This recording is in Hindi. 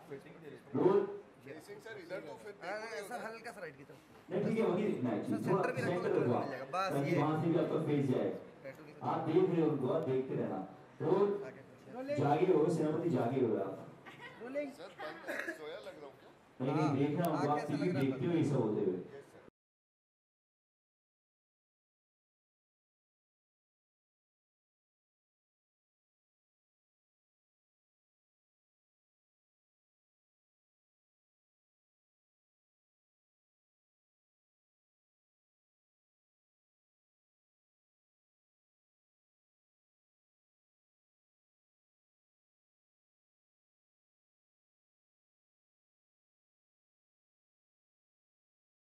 रोल सर इधर तो फिर सर हल्का सा राइट की तरफ। नहीं ठीक है, वही दिखना है, सेंटर भी रखो तो मिल जाएगा बस। ये वहां से भी आपका फेस जाए, आप देख रहे हो उनको, आप देखते रहना। रोल जागे हो, सेनापति जागे हो आप। सर सोया लग रहा हूँ क्या? नहीं देखना उनको, आप टीवी देखते हो ये सब होते हुए।